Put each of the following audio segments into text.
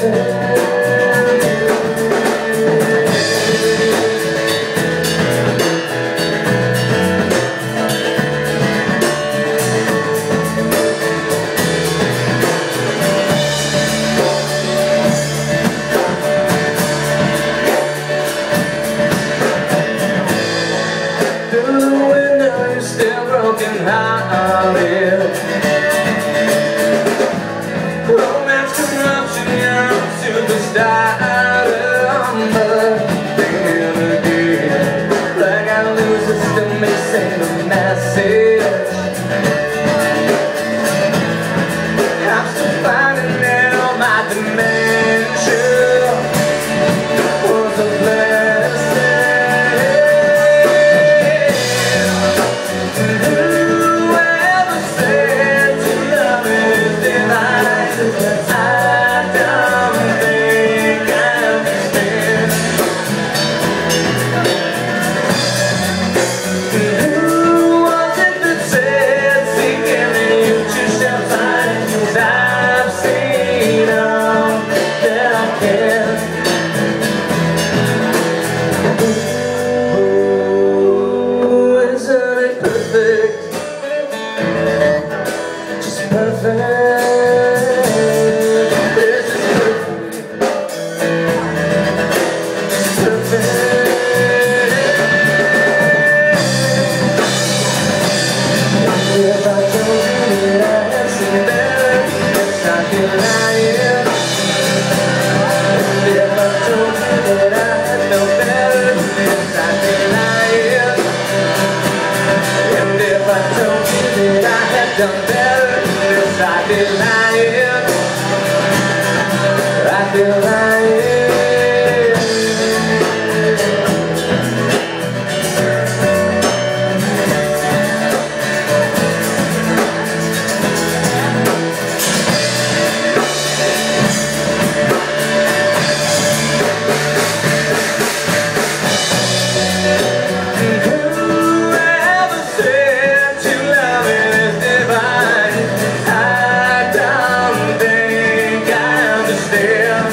Still broken-hearted. Romance, corruption, you're a superstar. But thinking again, like I lose it, still missing the message. I'm still finding it on my dimension. Was a blessing. Done better, yes, I did lying. I did lying. Whoever said to love is divine, I don't think I understand.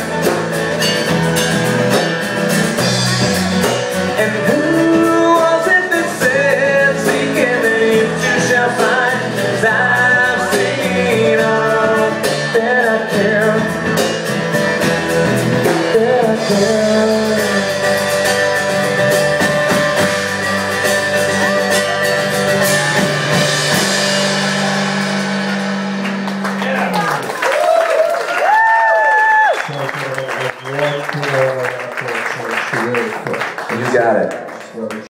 And who was it that said, seek him and you too shall find? 'Cause I've seen all that I can, that I can. You got it.